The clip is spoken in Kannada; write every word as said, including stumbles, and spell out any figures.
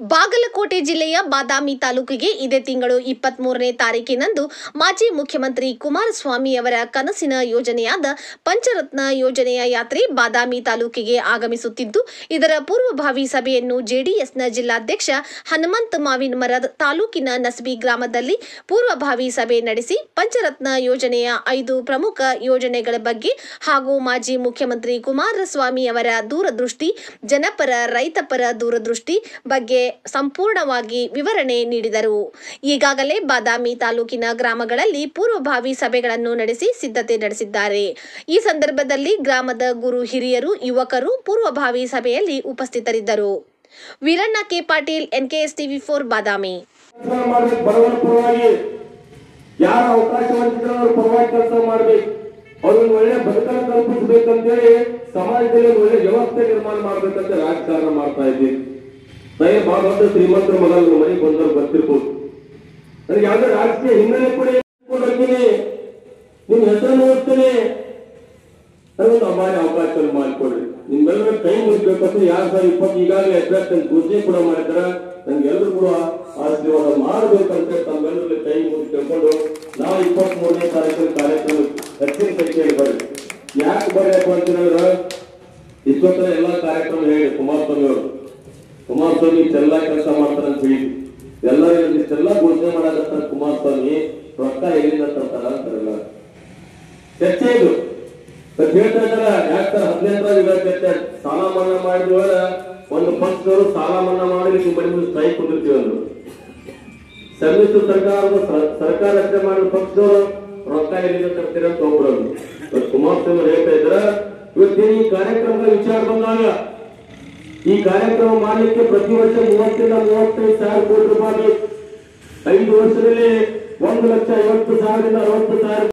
ಬಾಗಲಕೋಟೆ ಜಿಲ್ಲೆಯ ಬಾದಾಮಿ ತಾಲೂಕಿಗೆ ಇದೇ ತಿಂಗಳು ಇಪ್ಪತ್ತ್ ಮೂರನೇ ತಾರೀಕಿನಂದು ಮಾಜಿ ಮುಖ್ಯಮಂತ್ರಿ ಕುಮಾರಸ್ವಾಮಿ ಅವರ ಕನಸಿನ ಯೋಜನೆಯಾದ ಪಂಚರತ್ನ ಯೋಜನೆಯ ಯಾತ್ರೆ ಬಾದಾಮಿ ತಾಲೂಕಿಗೆ ಆಗಮಿಸುತ್ತಿದ್ದು, ಇದರ ಪೂರ್ವಭಾವಿ ಸಭೆಯನ್ನು ಜೆಡಿಎಸ್ನ ಜಿಲ್ಲಾಧ್ಯಕ್ಷ ಹನುಮಂತ ಮಾವಿನಮರದ ತಾಲೂಕಿನ ನಸಬಿ ಗ್ರಾಮದಲ್ಲಿ ಪೂರ್ವಭಾವಿ ಸಭೆ ನಡೆಸಿ ಪಂಚರತ್ನ ಯೋಜನೆಯ ಐದು ಪ್ರಮುಖ ಯೋಜನೆಗಳ ಬಗ್ಗೆ ಹಾಗೂ ಮಾಜಿ ಮುಖ್ಯಮಂತ್ರಿ ಕುಮಾರಸ್ವಾಮಿ ಅವರ ದೂರದೃಷ್ಟಿ, ಜನಪರ ರೈತಪರ ದೂರದೃಷ್ಟಿ ಬಗ್ಗೆ ಸಂಪೂರ್ಣವಾಗಿ ವಿವರಣೆ ನೀಡಿದರು. ಈಗಾಗಲೇ ಬಾದಾಮಿ ತಾಲೂಕಿನ ಗ್ರಾಮಗಳಲ್ಲಿ ಪೂರ್ವಭಾವಿ ಸಭೆಗಳನ್ನು ನಡೆಸಿ ಸಿದ್ಧತೆ ನಡೆಸಿದ್ದಾರೆ. ಈ ಸಂದರ್ಭದಲ್ಲಿ ಗ್ರಾಮದ ಗುರು ಹಿರಿಯರು, ಯುವಕರು ಪೂರ್ವಭಾವಿ ಸಭೆಯಲ್ಲಿ ಉಪಸ್ಥಿತರಿದ್ದರು. Veeranna K Patil, N K S TV four, Badami. ಯಾರು ಅವಕಾಶ ಹೊಂದಿದ್ರು ಪರವಾಗಿ ಕೆಲಸ ಮಾಡಬೇಕು, ಅವ್ರನ್ನ ಒಳ್ಳೆ ಬದುಕನ್ನು ಕಲ್ಪಿಸಬೇಕಂತೇಳಿ ಸಮಾಜದಲ್ಲಿ ಒಳ್ಳೆ ವ್ಯವಸ್ಥೆ ನಿರ್ಮಾಣ ಮಾಡ್ಬೇಕಂತ ರಾಜಕಾರಣ ಮಾಡ್ತಾ ಇದ್ದೀವಿ. ನನಗೆ ಬಹಳ ದೊಡ್ಡ ಶ್ರೀಮಂತರ ಮಗ ಮನೆಗೆ ಬಂದವ್ರು ಬರ್ತಿರ್ಬೋದು. ನನಗೆ ಯಾವ್ದೋ ರಾಜಕೀಯ ಹಿನ್ನೆಲೆ ಕೂಡ ಹೋಗ್ತೀನಿ, ನಿಮ್ ಹೆಸರು ನೋಡ್ತೀನಿ, ನನಗೊಂದು ಅಮಾನ್ಯ ಅವಕಾಶ ಮಾಡಿಕೊಡ್ರಿ. ನಿಮ್ಗೆಲ್ಲರೂ ಕೈ ಮುಗಿಬೇಕಂತ ಎರಡ್ ಸಾವಿರದ ಇಪ್ಪತ್ತು ಈಗಾಗಲೇ ಅಭ್ಯರ್ಥಿ ಘೋಷಣೆ ಕೂಡ ಮಾಡಿದಾರ. ನನ್ಗೆಲ್ಲರೂ ಕೂಡ ಆಶೀರ್ವಾದ ಮಾಡಬೇಕಂತ ತಮ್ಮೆಲ್ಲರೂ ಕೈ ಮುಗಿ ತಿಳ್ಕೊಂಡು ನಾವು ಇಪ್ಪತ್ತ್ ಮೂರನೇ ತಾರೀಕಿನ ಕಾರ್ಯಕ್ರಮ ಹೆಚ್ಚಿನ ಸಂಖ್ಯೆಯಲ್ಲಿ ಬರ್ರಿ. ಯಾಕೆ ಬರ್ಬೇಕು ಅಂತಂದ್ರೆ ಇಷ್ಟೊತ್ತರ ಎಲ್ಲಾ ಕಾರ್ಯಕ್ರಮ ಹೇಳಿ ಕುಮಾರಸ್ವಾಮಿ ಅವರು ಕುಮಾರಸ್ವಾಮಿ ಇಷ್ಟೆಲ್ಲಾ ಕೆಲಸ ಮಾಡ್ತಾರ ಅಂತ ಹೇಳಿ ಎಲ್ಲರಿಗೂ ಇಷ್ಟೆಲ್ಲಾ ಘೋಷಣೆ ಮಾಡಕತ್ತಾರ. ಕುಮಾರಸ್ವಾಮಿ ರೊಕ್ಕ ಎಲ್ಲಿಂದ ತರ್ತಾರ ಅಂತಾರಲ್ಲ, ಚರ್ಚೆ ಇದು ಹೇಳ್ತಾ ಇದಾರ. ಯಾಕಂದ್ರೆ ಹದಿನೆಂಟರಾಗ ಚರ್ಚೆ ಸಾಲ ಮನ್ನಾ ಮಾಡಿದ್ವ, ಒಂದು ಪಕ್ಷದವರು ಸಾಲ ಮನ್ನಾ ಮಾಡಿ ಮನೆ ಸ್ಟ್ರೈಕ್ ಕುಂದಿರ್ತೀವಿ ಅಂದ್ರು. ಸಮ್ಮಿಶ್ರ ಸರ್ಕಾರದ ಸರ್ಕಾರ ರಚನೆ ಮಾಡಿದ ಪಕ್ಷದವರು ರೊಕ್ಕ ಎಲ್ಲಿಂದ ತರ್ತೀರ ಅಂತ ಒಬ್ರು. ಕುಮಾರಸ್ವಾಮಿ ಹೇಳ್ತಾ ಇದ್ರ ಇವತ್ತೇನು ಈ ಕಾರ್ಯಕ್ರಮದ ವಿಚಾರ ಬಂದಾಗ ಈ ಕಾರ್ಯಕ್ರಮ ಮಾಡಲಿಕ್ಕೆ ಪ್ರತಿ ವರ್ಷ ಮೂವತ್ತರಿಂದ ಮೂವತ್ತೈದು ಸಾವಿರ ಕೋಟಿ ರೂಪಾಯಿ, ಐದು ವರ್ಷದಲ್ಲಿ ಒಂದು ಲಕ್ಷ ಐವತ್ತು ಸಾವಿರದಿಂದ ಅರವತ್ತು ಸಾವಿರ